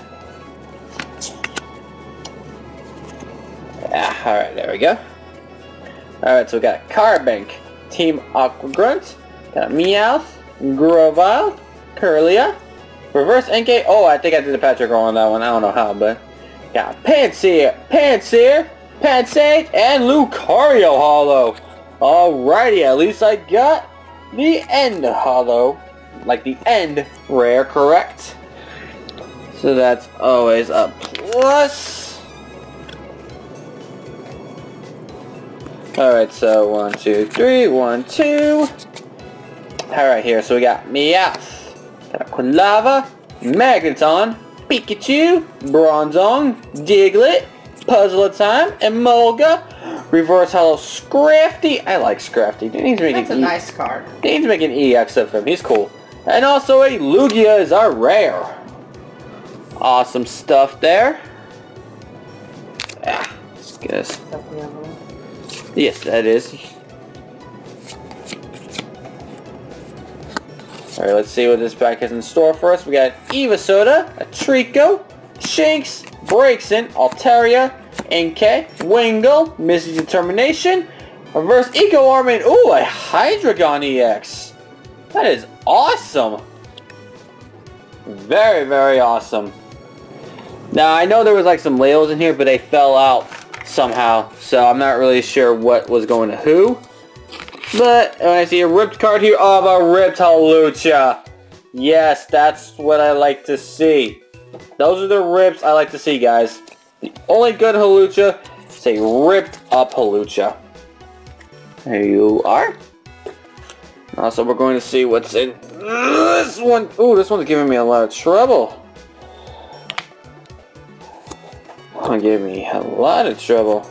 Alright, there we go. Alright, so we got a Carbink, Team Aqua Grunt, got a Meowth, Grovyle, Curlia, Reverse NK. Oh, I think I did a Patrick roll on that one. I don't know how, but got Pansear, Pansage, and Lucario Hollow. Alrighty, at least I got the end Hollow, like the end rare, correct? So that's always a plus. Alright, so 1, 2, 3, 1, 2. Alright, here, so we got Meowth, got Quilava, Magneton, Pikachu, Bronzong, Diglett, Puzzle Time, Emolga, Reverse Hollow Scrafty. I like Scrafty. They need to make That's a nice card. They need to make an EX of him. He's cool. And also a Lugia is our rare. Awesome stuff there. Let's get this. Yes, that is. Alright, let's see what this pack has in store for us. We got Evosoda, a Trico, Shinx, Braixen, Altaria, NK, Wingull, Misty Determination, Reverse Eco Arm, and ooh, a Hydreigon EX. That is awesome. Very, very awesome. Now, I know there was like some labels in here, but they fell out somehow, so I'm not really sure what was going to who. But when I see a ripped card here, oh, a ripped Hawlucha. Yes, that's what I like to see. Those are the rips I like to see, guys. The only good Hawlucha is a ripped up Hawlucha. There you are. Also, we're going to see what's in this one. Ooh, this one's giving me a lot of trouble. It gave me a lot of trouble.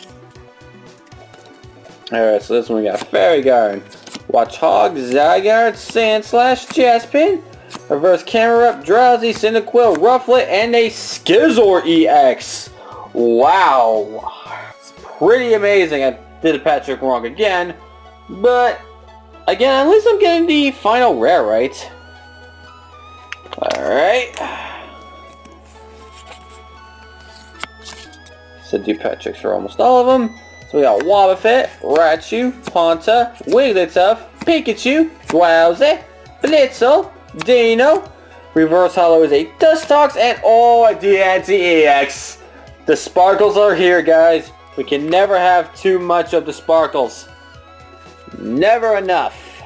Alright, so this one we got Fairyguard, Watchog, Zygarde, Sandslash, Jaspin, Reverse Camerupt, Drowsy, Cyndaquil, Rufflet, and a Skizor EX. Wow. It's pretty amazing. I did a Patrick wrong again. But, again, at least I'm getting the final rare right. Alright. So do Patricks for almost all of them. So we got Wobbuffet, Raichu, Ponta, Wigglytuff, Pikachu, Drowsy, Blitzel, Dino, Reverse Hollow is a Dustox, and oh, a Diancie EX. The sparkles are here, guys. We can never have too much of the sparkles. Never enough.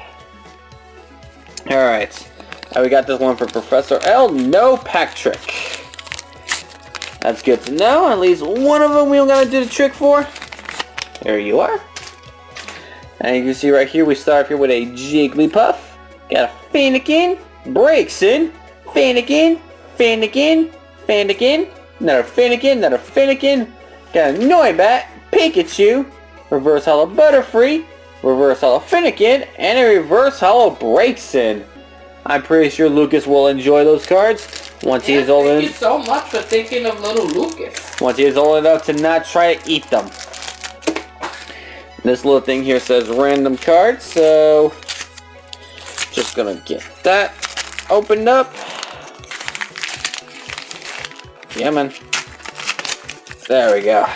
Alright. We got this one for Professor L. No pack trick. That's good to know. At least one of them we don't gotta do the trick for. There you are. And you can see right here, we start here with a Jigglypuff. Got a Fennekin, Braixen, Fennekin, Fennekin, Fennekin, another Fennekin, another Fennekin. Got a Noibat, Pikachu, Reverse Holo Butterfree, Reverse Holo Fennekin, and a Reverse Holo Braixen. I'm pretty sure Lucas will enjoy those cards once he is old enough. Thank you so much for thinking of little Lucas. Once he is old enough to not try to eat them. This little thing here says random cards, so just gonna get that opened up. Yeah, man. There we go.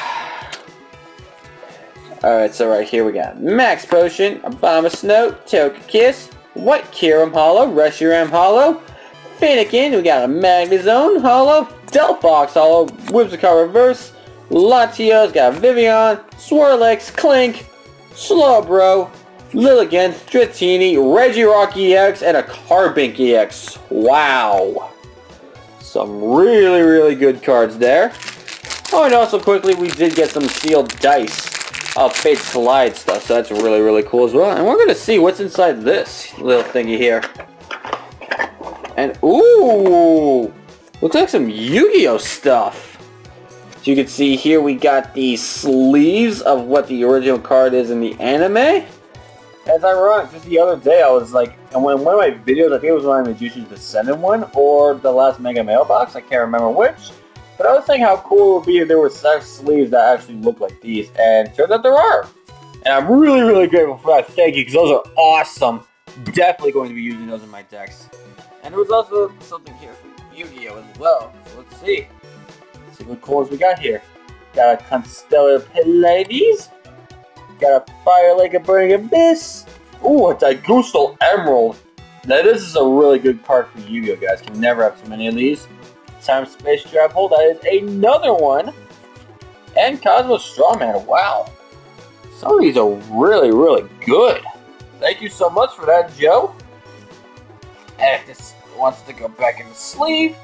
Alright, so right here we got Max Potion, Abomasnow, Togekiss, White Kyurem Holo, Reshiram Holo, Fennekin, we got a Magnezone Holo, Delphox Holo, Whimsicott Reverse, Latios, got a Vivian, Swirlix, Clink, Slowbro, Lilligant, Dratini, Regirock EX, and a Carbink EX. Wow. Some really, really good cards there. Oh, and also quickly, we did get some sealed dice of Fate Collide stuff, so that's really, really cool as well. And we're going to see what's inside this little thingy here. And, ooh! Looks like some Yu-Gi-Oh stuff. So you can see here we got the sleeves of what the original card is in the anime. As ironic, just the other day I was like, and one of my videos, I think it was one of my Magician's Descendant one, or the last Mega Mailbox, I can't remember which. But I was thinking how cool it would be if there were such sleeves that actually look like these, and turns out there are. And I'm really, really grateful for that. Thank you, because those are awesome. Definitely going to be using those in my decks. And there was also something here for Yu-Gi-Oh as well. So let's see. Let's see what cores we got here. Got a Constellar Pallades. Got a Fire Lake of Burning Abyss. Ooh, a Digustal Emerald. Now this is a really good card for Yu-Gi-Oh, guys. Can never have too many of these. Time Space Travel, that is another one. And Cosmos Strawman, wow. Some of these are really, really good. Thank you so much for that, Joe. And if this wants to go back in the sleeve.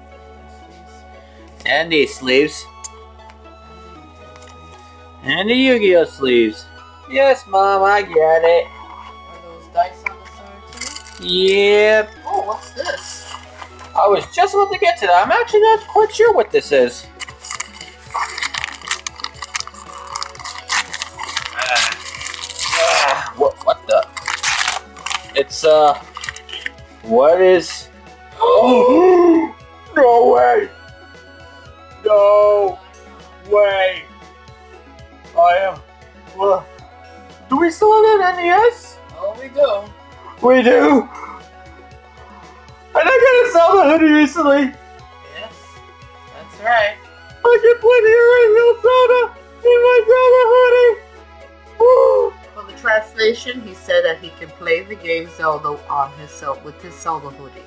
And these sleeves. And the Yu-Gi-Oh sleeves. Yes, Mom, I get it. Are those dice on the side too? Yep. Oh, what's this? I was just about to get to that. I'm actually not quite sure what this is. What the? It's, what is... Oh! No way! No way! I am... do we still have that NES? Oh, we do. We do! And I got a Zelda hoodie recently! Yes, that's right. I can play the original Zelda in my Zelda hoodie! Woo! For the translation, he said that he can play the game Zelda on with his Zelda hoodie.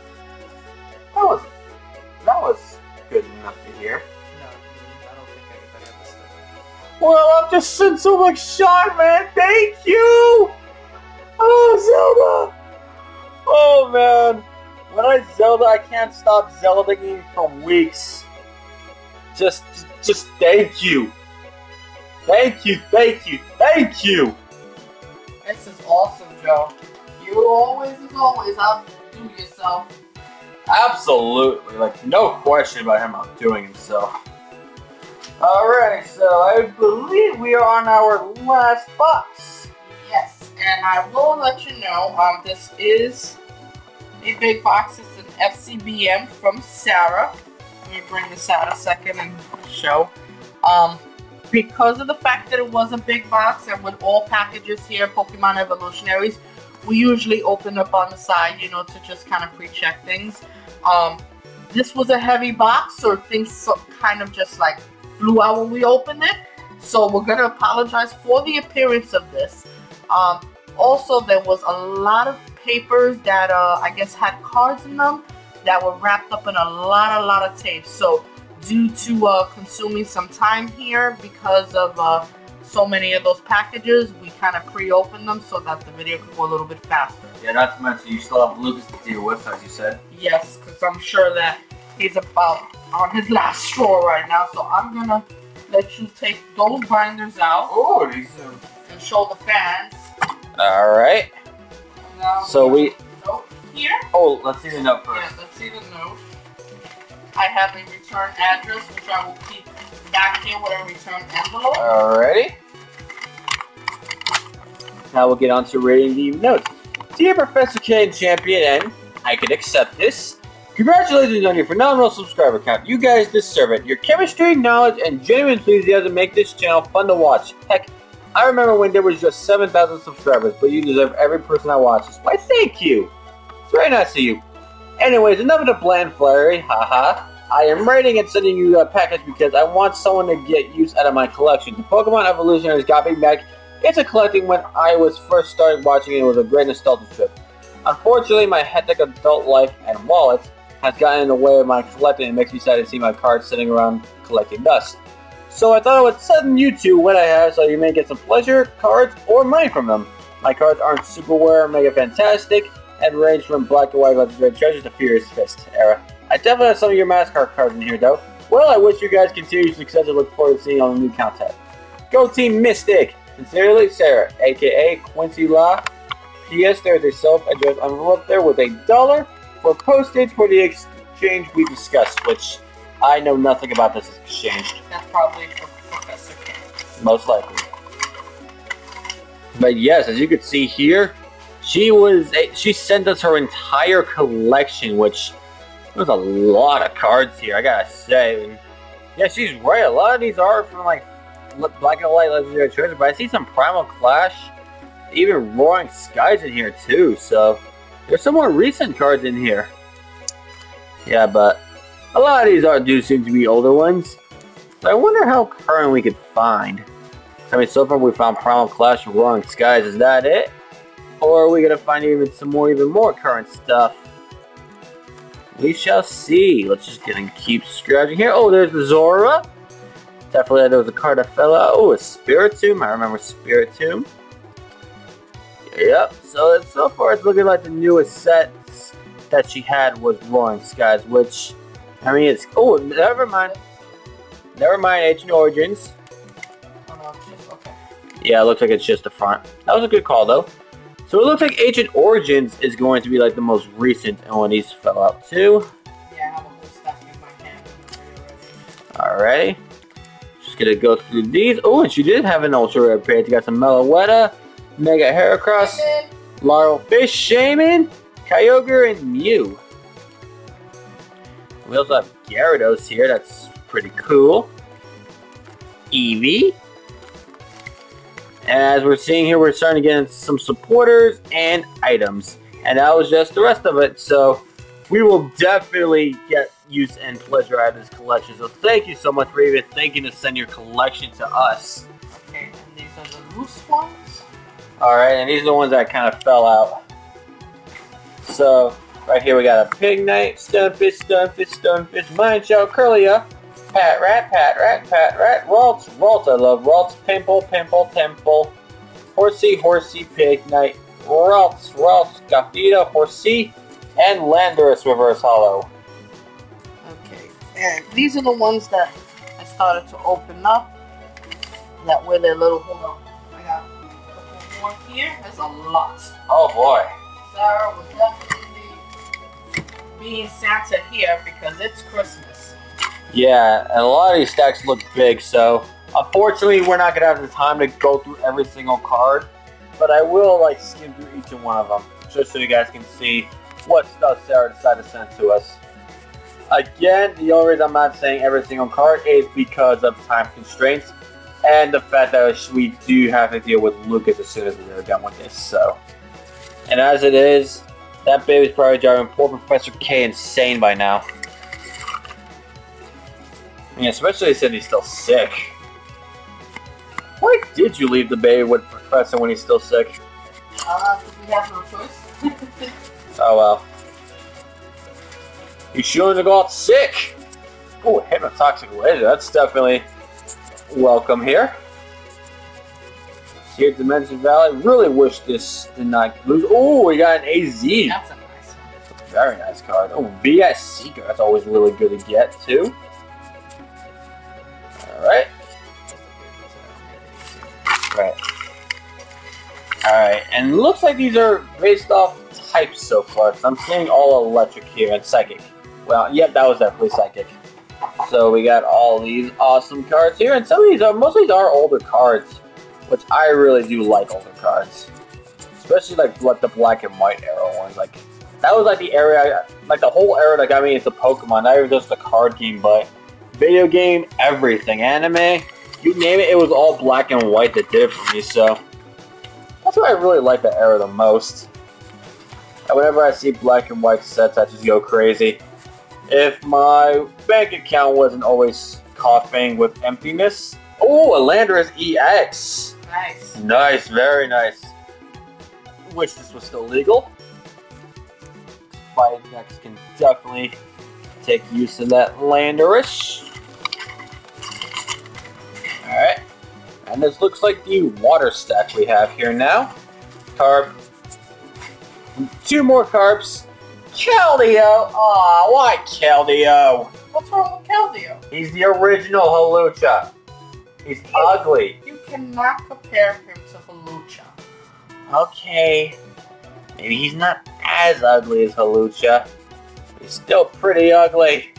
That was good enough to hear. No, I don't think anybody understood that. Well, I'm just in so much shock, man. Thank you! Oh, Zelda! Oh, man. When I Zelda, I can't stop Zelda-ing for weeks. Just thank you. Thank you, thank you, thank you! This is awesome, Joe. You always, as always, outdo yourself. Absolutely, like, no question about him outdoing himself. Alright, so I believe we are on our last box. Yes, and I will let you know, this is a big box. It's an FCBM from Sarah. Let me bring this out a second and show. Because of the fact that it was a big box, and with all packages here, Pokemon Evolutionaries, we usually open up on the side, you know, to just kind of pre-check things. This was a heavy box, so things kind of just like flew out when we opened it. So we're gonna apologize for the appearance of this. Also, there was a lot of papers that I guess had cards in them that were wrapped up in a lot of tape. So due to consuming some time here because of so many of those packages, we kind of pre-opened them so that the video could go a little bit faster. Yeah, not to mention you still have Lucas to deal with, as you said. Yes, because I'm sure that he's about on his last straw right now. So I'm gonna let you take those binders out. Oh, these are... And show the fans. All right. Now So we... Note here. Oh, let's see the note first. Yeah, let's see the note. I have a return address, which I will keep back here with a return envelope. Alrighty. Now we'll get on to reading the notes. Dear Professor K and Champion N, I can accept this. Congratulations on your phenomenal subscriber count. You guys deserve it. Your chemistry, knowledge, and genuine enthusiasm make this channel fun to watch. Heck, I remember when there was just 7,000 subscribers, but you deserve every person that watches. Why, thank you. It's very nice of you. Anyways, enough of the bland flurry, haha. I am writing and sending you a package because I want someone to get use out of my collection. The Pokemon Evolutionaries got me back into collecting when I was first started watching it. It was a great nostalgia trip. Unfortunately, my hectic adult life and wallet has gotten in the way of my collecting and makes me sad to see my cards sitting around collecting dust. So I thought I would send you two what I have so you may get some pleasure, cards, or money from them. My cards aren't super rare, mega fantastic, and range from black and white legendary treasures to Furious Fist era. I definitely have some of your Mascot cards in here though. Well, I wish you guys continued success and look forward to seeing you on the new content. Go Team Mystic! Sincerely, Sarah, aka Quincy Law. P.S. There's a self-addressed envelope there with $1 for postage for the exchange we discussed, which I know nothing about this exchange. That's probably for Professor K. Most likely. But yes, as you can see here, she sent us her entire collection, which there's a lot of cards here, I gotta say. And yeah, she's right. A lot of these are from like Black and White Legendary Treasure, but I see some Primal Clash, even Roaring Skies in here too. So there's some more recent cards in here. Yeah, but a lot of these do seem to be older ones. So I wonder how current we could find. I mean, so far we found Primal Clash and Roaring Skies. Is that it? Or are we gonna find even more current stuff? We shall see. Let's just keep scratching here. Oh, there's the Zora. Definitely there was a card that fell out. Oh, a Spiritomb. I remember Spiritomb. Yep. So far it's looking like the newest sets that she had was Roaring Skies, which I mean it's never mind. Never mind Ancient Origins. Oh no, it's just okay. Yeah, it looks like it's just the front. That was a good call though. So it looks like Ancient Origins is going to be like the most recent, and when these fell out too. Yeah, I have a whole stack in my hand. Alright. Just gonna go through these. Oh, and she did have an ultra rare page. You got some Meloetta, Mega Heracross, Laurel Fish, Shaman, Kyogre, and Mew. We also have Gyarados here. That's pretty cool. Eevee. As we're seeing here, we're starting to get into some supporters and items. And that was just the rest of it. So we will definitely get use and pleasure out of this collection. So thank you so much for even thinking to send your collection to us. Okay, and these are the loose ones. Alright, and these are the ones that kind of fell out. So right here we got a Pignite, Stunfisk, Mineshadow, Curlia, Patrat, Ralts, I love Ralts, Pimple, Temple, Horsey, Pignite, Ralts, Gothita, Horsey, and Landorus Reverse Hollow. Okay, and these are the ones that I started to open up. That way they're little, hold on. I got a couple more here. There's a lot. Oh boy. Sarah will definitely be Santa here because it's Christmas. Yeah, and a lot of these stacks look big, so unfortunately we're not going to have the time to go through every single card, but I will like skim through each and one of them, just so you guys can see what stuff Sarah decided to send to us. Again, the only reason I'm not saying every single card is because of time constraints, and the fact that we do have to deal with Lucas as soon as we're done with this, so. And as it is, that baby's probably driving poor Professor K insane by now. Yeah, especially since he's still sick. Why did you leave the baby with Professor when he's still sick? We have no choice. Oh well. You shouldn't have got sick! Oh, Hypnotoxic Laser, that's definitely welcome here. Here at Dimension Valley, really wish this did not lose. Oh, we got an AZ. That's a nice one. Very nice card. Oh, VS Seeker. That's always really good to get, too. Alright. Alright, and looks like these are based off types so far. So I'm seeing all electric here and psychic. Well, yep, that was definitely psychic. So we got all these awesome cards here, and some of these are, most of these are older cards, which I really do like older cards. Especially like the black and white era ones. Like, that was like the area, like the whole era that got me into Pokemon. Not even just the card game, but video game, everything. Anime, you name it, it was all black and white that did it for me, so that's why I really like that era the most. And whenever I see black and white sets, I just go crazy. If my bank account wasn't always coughing with emptiness. Oh, a Landorus EX. Nice. Nice, very nice. Wish this was still legal. Fighting decks can definitely take use of that Landorus. Alright. And this looks like the water stack we have here now. Carp. 2 more Carps. Keldeo! Aw, why Keldeo? What's wrong with Keldeo? He's the original Hawlucha. He's ugly. You cannot compare him to Hawlucha. Okay. Maybe he's not as ugly as Hawlucha. He's still pretty ugly.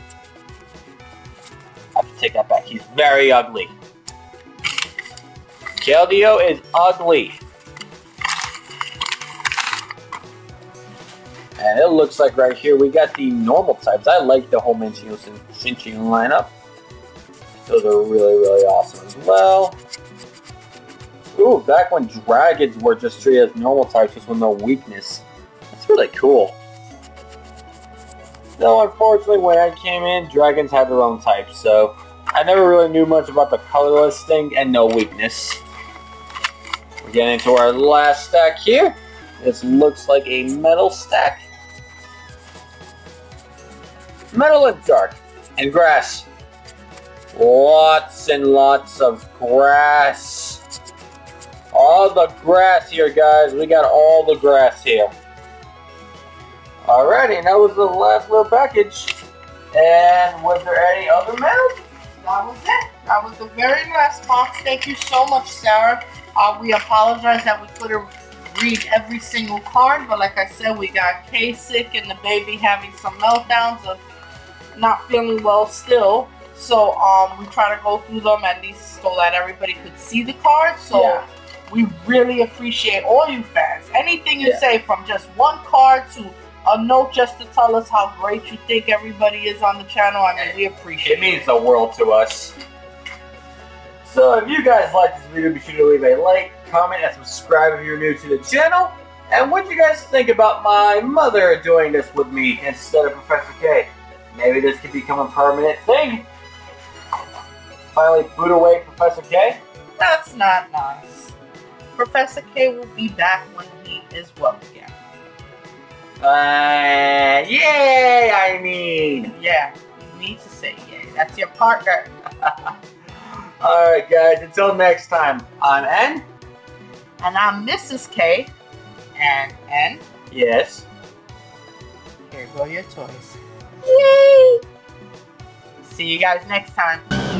I have to take that back. He's very ugly. Keldeo is ugly. And it looks like right here we got the normal types. I like the whole Minchino and Shinchi lineup. Those are really, really awesome as well. Ooh, back when dragons were just treated as normal types, just with no weakness. That's really cool. Though, unfortunately, when I came in, dragons had their own types, so I never really knew much about the colorless thing and no weakness. We're getting into our last stack here. This looks like a metal stack. Metal and dark. And grass. Lots and lots of grass. All the grass here, guys. We got all the grass here. Alrighty, and that was the last little package. And was there any other metal? That was it. That was the very last box. Thank you so much, Sarah. We apologize that we couldn't read every single card, but like I said, we got Kay sick and the baby having some meltdowns of not feeling well still. So we try to go through them at least so that everybody could see the cards. So yeah. We really appreciate all you fans. Anything you say, from just one card to a note just to tell us how great you think everybody is on the channel. I mean, we appreciate it. It means the world to us. So if you guys like this video, be sure to leave a like, comment, and subscribe if you're new to the channel. And what do you guys think about my mother doing this with me instead of Professor K? Maybe this could become a permanent thing. Finally boot away Professor K? That's not nice. Professor K will be back when he is well again. Yay, I mean. Yeah, you need to say yay. That's your partner. Alright guys, until next time, I'm N. And I'm Mrs. K. And N. Yes. Here go your toys. Yay! See you guys next time.